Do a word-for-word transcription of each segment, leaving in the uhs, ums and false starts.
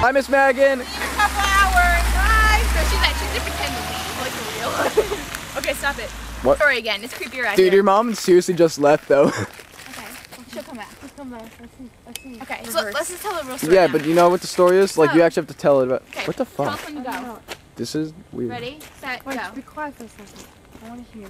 Hi, Miss Megan. A couple hours. Hi. So she's like, she's just pretending like for real. Okay, stop it. What? Story again. It's creepier out Dude, here. your mom seriously just left though. Okay. She'll come back. Let's come back. Let's see. Let's see. Okay, so let's just tell the real story. Yeah, now. but you know what the story is? Like, you actually have to tell it about. Okay. What the Tell fuck? us when you go. This is weird. Ready, set, Wait, go. be quiet for a second. I want to hear.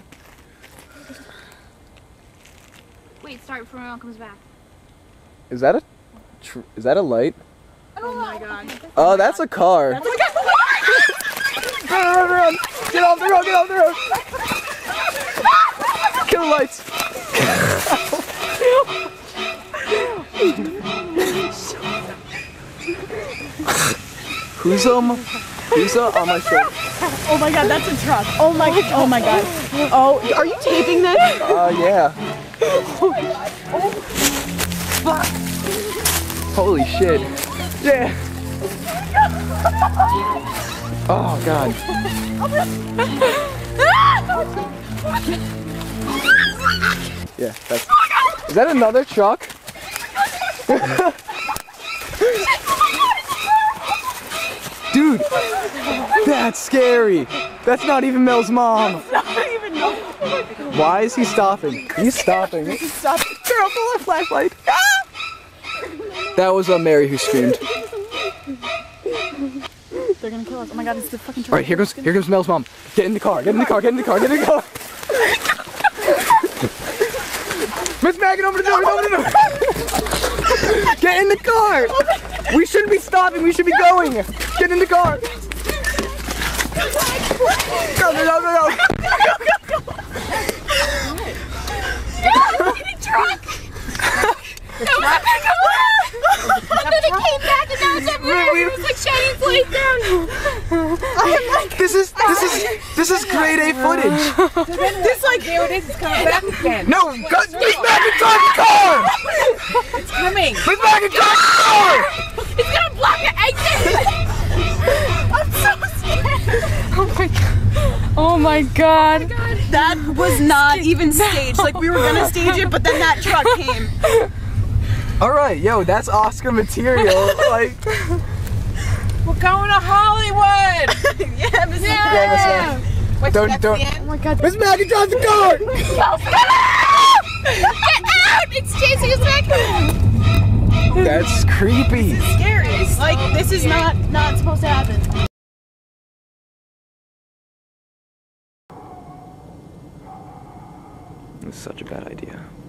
Wait, start before my mom comes back. Is that a? Tr is that a light? Oh my god. Oh, that's a car. Oh my god. Run, run, run! Get off the road! Get off the road! Kill the lights! Who's um? Who's uh, on my shoulder? Oh my god, that's a truck. Oh my, oh my god. Oh, are you taping this? Uh, yeah. Holy shit! Yeah. Oh god. Yeah, that's. Is that another truck? Dude, that's scary. That's not even Mel's mom. Not even know. Why is he stopping? He's stopping. Stop. Girl, pull a flashlight. That was uh, Mary who screamed. They're gonna kill us. Oh my god, it's the fucking truck. All right, here goes. Here comes Mel's mom. Get in the car. Get in the car. Get in the car. Get in the car. Miss Megan, open the door. Open the door. Get in the car. We shouldn't be stopping. We should be going. Get in the car. Go, go, go, go, go. The truck! The truck! And then it came back and now it's up there. It was like shining its light down. I'm like, This is this is this is grade A footage. this like, there it is. It's coming back again. No, go, Miss Megan, drive the car. It's coming. Miss Megan, drive the car. It's gonna block the exit! I'm so scared! Oh my god. Oh my god. Oh my god. That was not even staged. Like, we were gonna stage it, but then that truck came. All right, yo, that's Oscar material. Like, We're going to Hollywood! Yeah, Miss Yeah. yeah, Miss Megan. Wait, Don't- that's don't- the end? Oh my god. Miss Megan, drive the car. Get out! It's chasing us back! That's creepy. Scary. Like, this is not, not supposed to happen. It's such a bad idea.